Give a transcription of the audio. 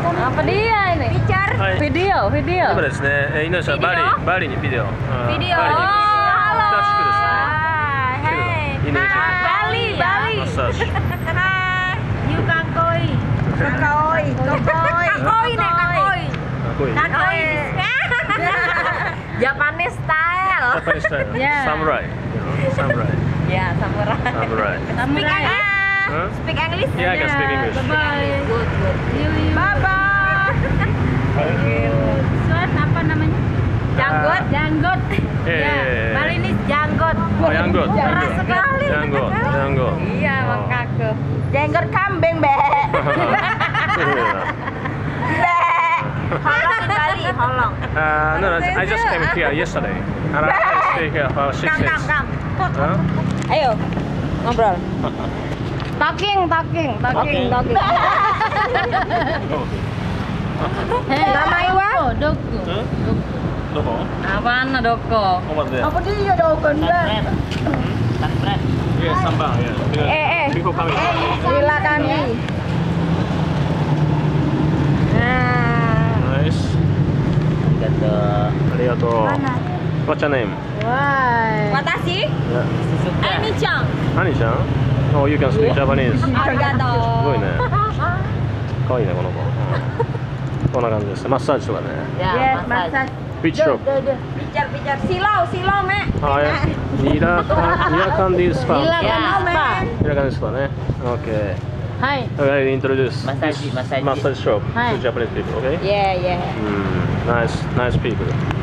Apa dia ini? Picture. Video. 今ですね、インドネシアバリにビデオ。 ビデオ。 バリに Halo. 新しくですね。 Hey. インドネシア Bali. マッサージ。 Hai. New Kakoi. Kakoi. Kakoi nih, kakoi. かっこいい。 Kakoi. Japanese style. Japanese style. Yeah. Samurai. Samurai. Ya, samurai. Samurai. Speak English. Huh? Speak English. Yeah, I can speak English. Bye. Good. Bye bye. Suat apa namanya? Janggut. Janggut. Ya, Balinese janggut. Oh, janggut. Keras sekali. Janggut. Iya, emang kagum. Jenggot kambing, Be. Be. Holong di Bali, holong. No, I just came here yesterday. And I stay here for 6 days. Kam. Huh? Ayo, ngobrol. Talking. Nama Iwa? Doko. Huh? Doko? Apaan Doko? Over there. Apa dia dokon, Be? Yeah, sambal. Yeah. People coming. Silakan. Nice. Arigato. What's your name? Why? Watashi? Yeah. Ani-chan. Ani-chan? Oh, you can speak Japanese. ありがとう。 すごいね。可愛いね、この子。こんな感じです。マッサージとかね。 Yes, massage. Beach shop. Pijar. Silau, Mek. あ、いや。ニラカンディースパ。 Nila Ya, kan Mek. spa. ニラカンディースパね。Okay. Hai. Okay, introduce Massage. massage shop Hi. to Japanese people, okay? Yeah. Nice people.